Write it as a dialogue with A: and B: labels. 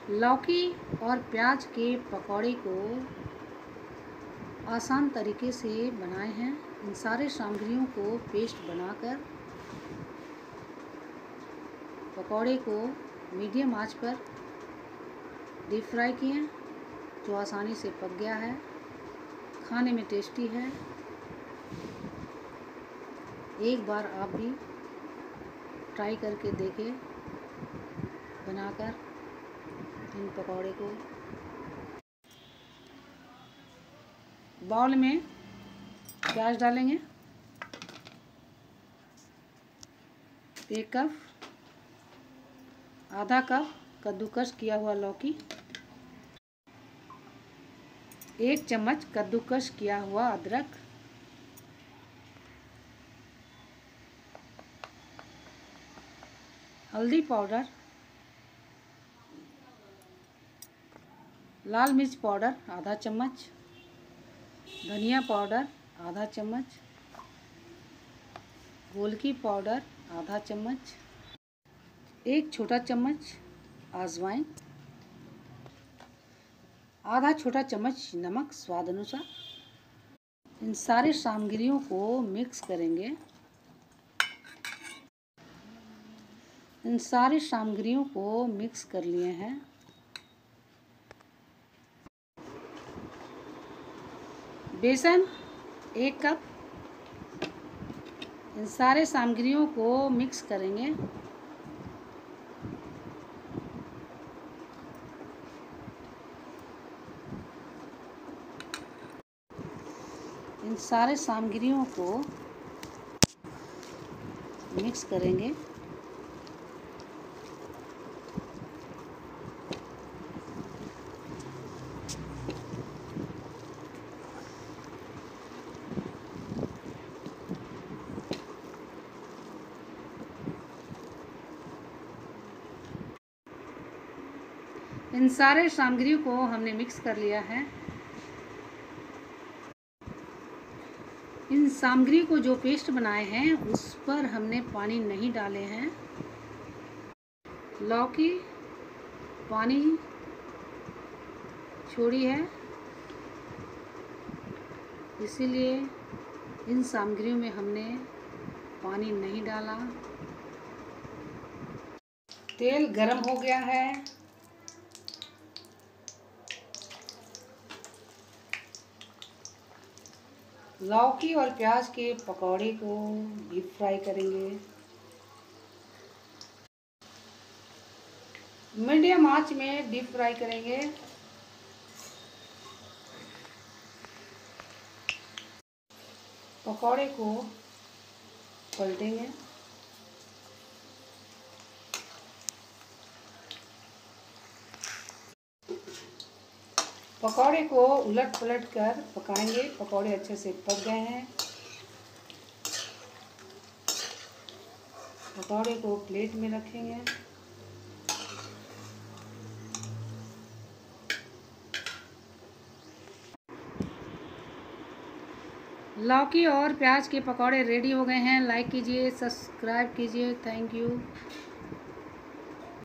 A: लौकी और प्याज के पकौड़े को आसान तरीके से बनाए हैं। इन सारे सामग्रियों को पेस्ट बनाकर पकौड़े को मीडियम आंच पर डीप फ्राई किए, जो आसानी से पक गया है, खाने में टेस्टी है। एक बार आप भी ट्राई करके देखें बनाकर इन पकौड़े को। बाउल में प्याज डालेंगे, 1 कप, आधा कप कद्दूकस किया हुआ लौकी, 1 चम्मच कद्दूकस किया हुआ अदरक, हल्दी पाउडर, लाल मिर्च पाउडर आधा चम्मच, धनिया पाउडर आधा चम्मच, गोलकी पाउडर आधा चम्मच, 1 छोटा चम्मच अजवाइन, आधा छोटा चम्मच नमक स्वाद अनुसार। इन सारे सामग्रियों को मिक्स करेंगे। इन सारी सामग्रियों को मिक्स कर लिए हैं। बेसन 1 कप। इन सारे सामग्रियों को मिक्स करेंगे। इन सारे सामग्रियों को मिक्स करेंगे। इन सारे सामग्रियों को हमने मिक्स कर लिया है। इन सामग्री को जो पेस्ट बनाए हैं उस पर हमने पानी नहीं डाले हैं। लौकी पानी छोड़ी है, इसीलिए इन सामग्रियों में हमने पानी नहीं डाला। तेल गरम हो गया है। लौकी और प्याज के पकौड़े को डीप फ्राई करेंगे। मीडियम आंच में डीप फ्राई करेंगे। पकौड़े को पलटेंगे। पकौड़े को उलट पलट कर पकाएंगे। पकौड़े अच्छे से पक गए हैं। पकौड़े को प्लेट में रखेंगे। लौकी और प्याज के पकौड़े रेडी हो गए हैं। लाइक कीजिए, सब्सक्राइब कीजिए। Thank you.